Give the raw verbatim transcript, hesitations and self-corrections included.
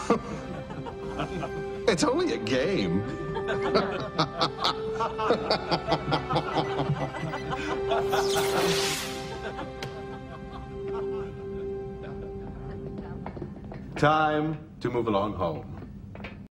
It's only a game. Time to move along home.